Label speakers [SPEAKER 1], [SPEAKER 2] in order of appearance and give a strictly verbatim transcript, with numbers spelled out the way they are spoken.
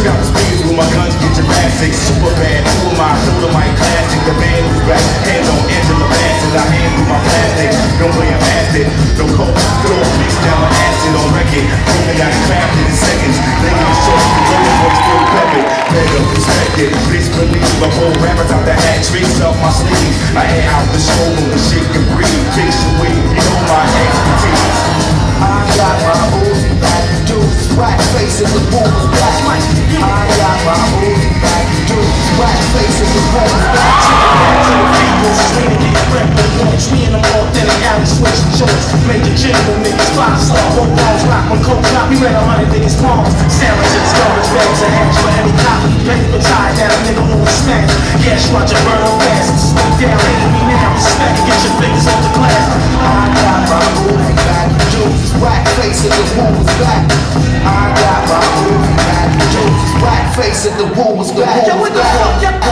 [SPEAKER 1] Got the speakers with my guns, get Jurassic. Super bad, who am I? Throw the mic classic. The band who's back, hands on Angela Bassett. I hand through my plastic, don't play a bastard. No coke, good old mix down my acid on record. Only got it crafted in seconds. Nigga, the short, the rolling boy still peppin'. Better respect it, please believe. I pull rappers out the hat, tricks off my sleeve. I air out the showroom, the shit can breathe. Fix your weed, you know my expertise.
[SPEAKER 2] I got my Uzi back, dudes, black faces, the bull was black. I got my Uzi back, dudes, black faces, the bull was black. Swinging, get rep, the points, me and them all then the alley switch the joints. Make the general niggas five star, both balls rock when coke drop. We ran a hundred niggas palms, sandwiches, garbage bags, a hatch for every copy. Paper tied down, nigga who was smashed. Gas watch a burn on fast, stay down, hate me now, respect, get your fingers off the glass. I got my Uzi back, dudes, black faces, the bull was black. I got my Uzi back, dudes, black faces, the bull was black. Yo, what the fuck?